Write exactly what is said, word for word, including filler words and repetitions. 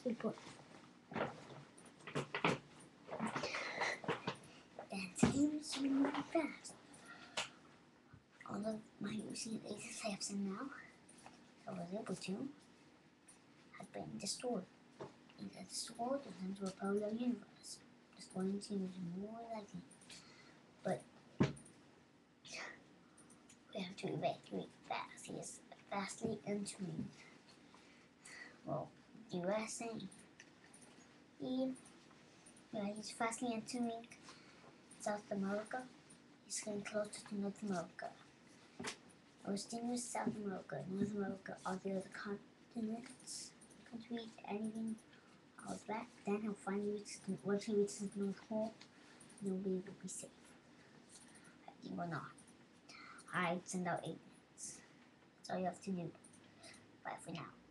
Good boy. That's him, so really fast. All of my recent aces I have sent now, I was able to, have been destroyed. Either destroyed or sent to a parallel universe. Destroying seems more likely. But we have to evacuate fast. He is fastly entering, well, U S A. He, yeah, he's fastly entering South America. He's getting closer to North America. I was thinking with South America, North America, are the other continents, countries, anything out back. Then he'll finally reach, once he reaches the North Pole, nobody will be safe. He will not. I'd send out eight minutes. That's all you have to do. Bye for now.